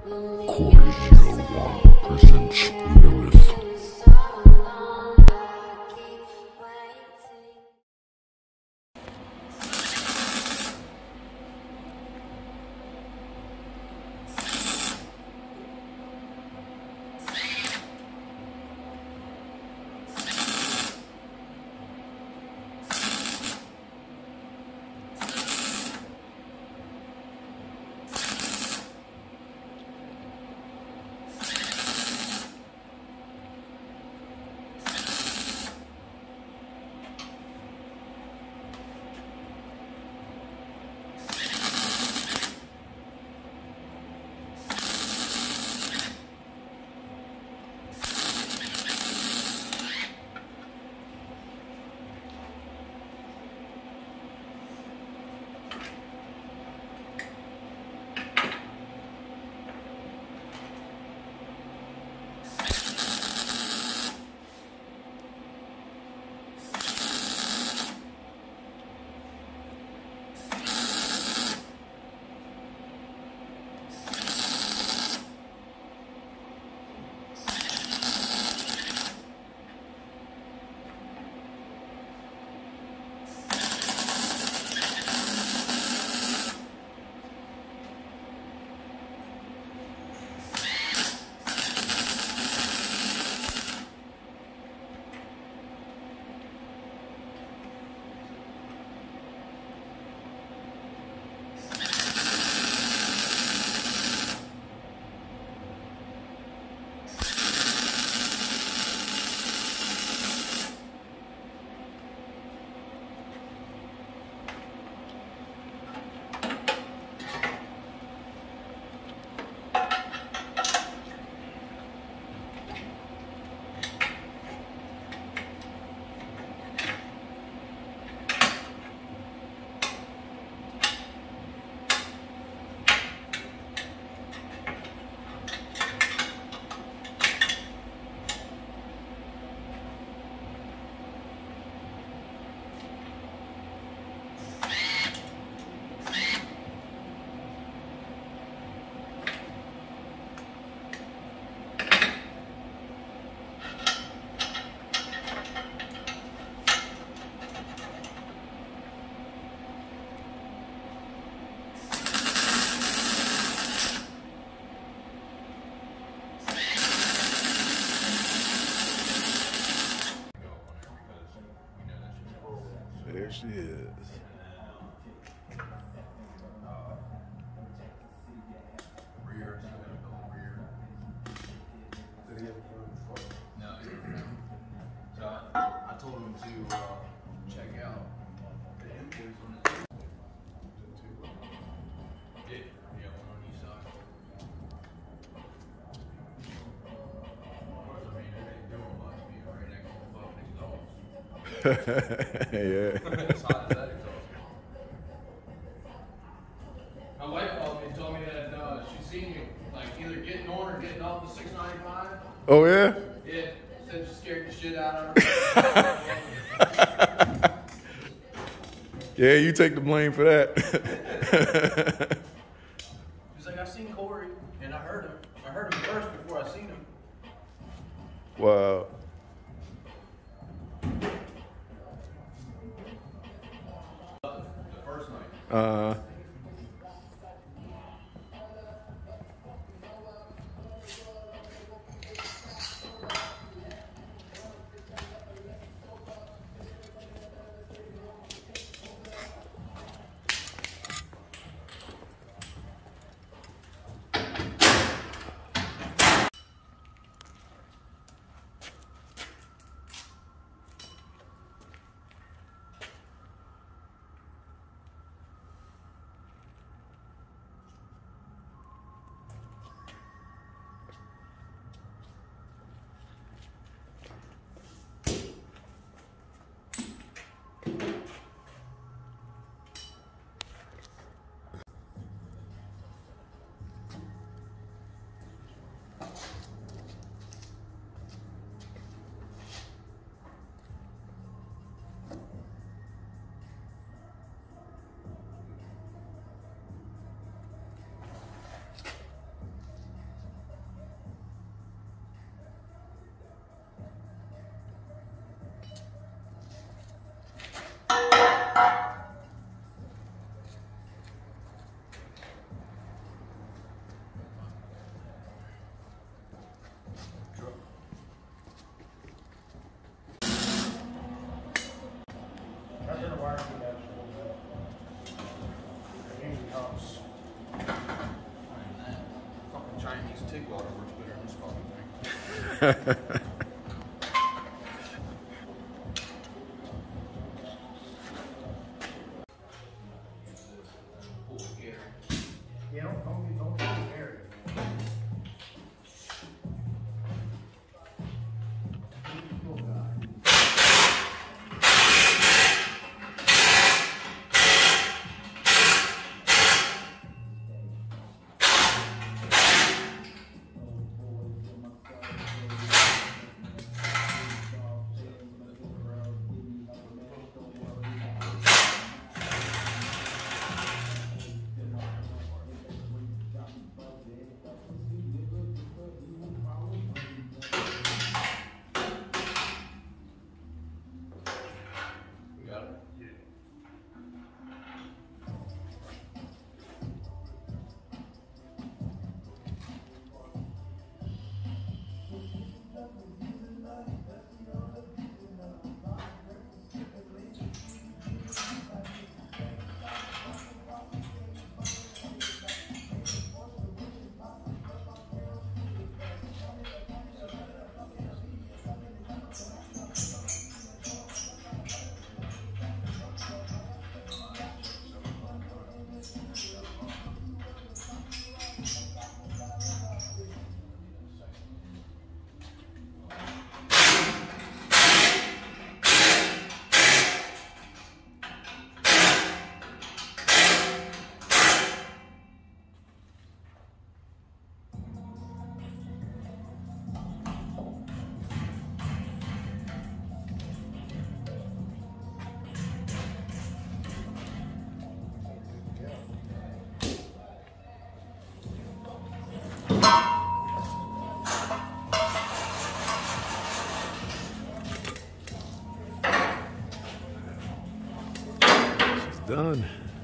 Camaro ZL1 presents Lilith. There she is. So I told him to check out the invoice on it. Yeah, one on each side. Of course, I mean, it ain't doing much being right next to the fucking exhaust. Yeah. As hot as that exhaust. My wife called me and told me that she's seen you like either getting on or getting off the 695. Oh yeah? Yeah, said you scared the shit out of her. Yeah, you take the blame for that. She's like, I seen Corey and I heard him. I heard him first before I seen him. Wow. The first night. TIG welder works better than this fucking thing. Yeah, don't get married. Done.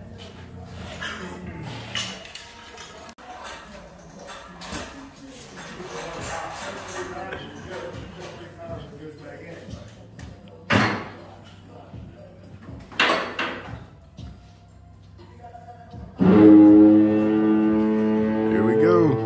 Here we go.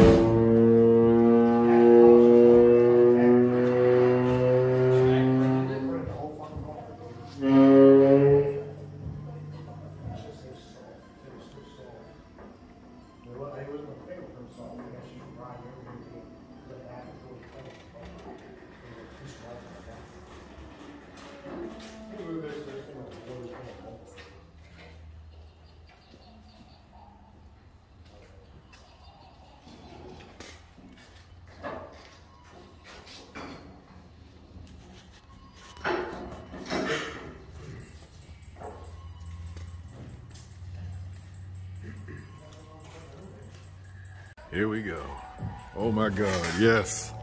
Here we go. Oh my God, yes.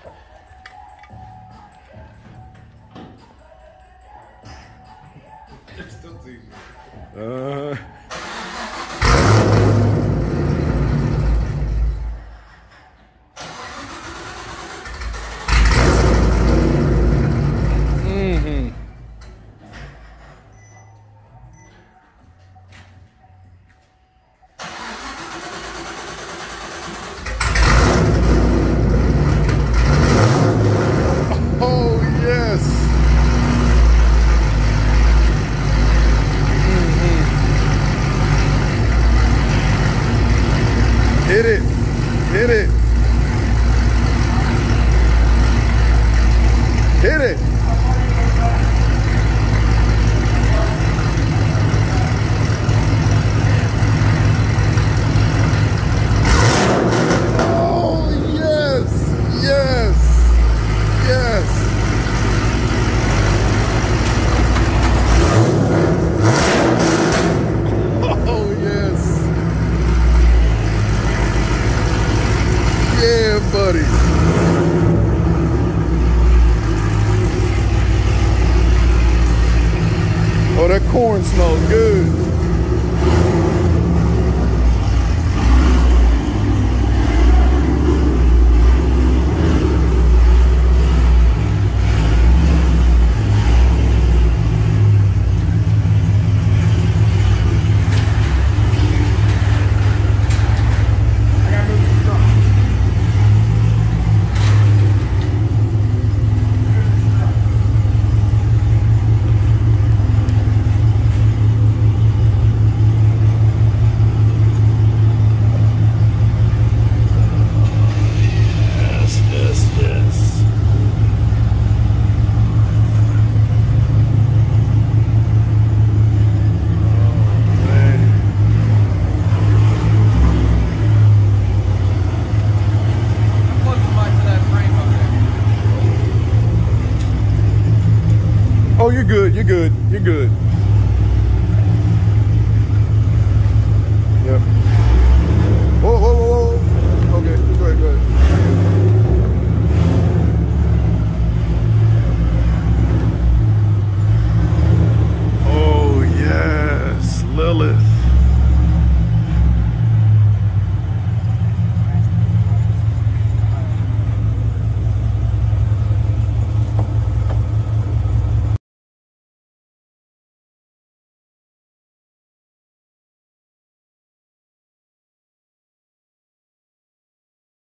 Hit it. Hit it. Hit it. Oh, yes. Yes. Yes. Oh, yes. Yeah, buddy. Oh, that corn smells good. you're good. You're good. You're good.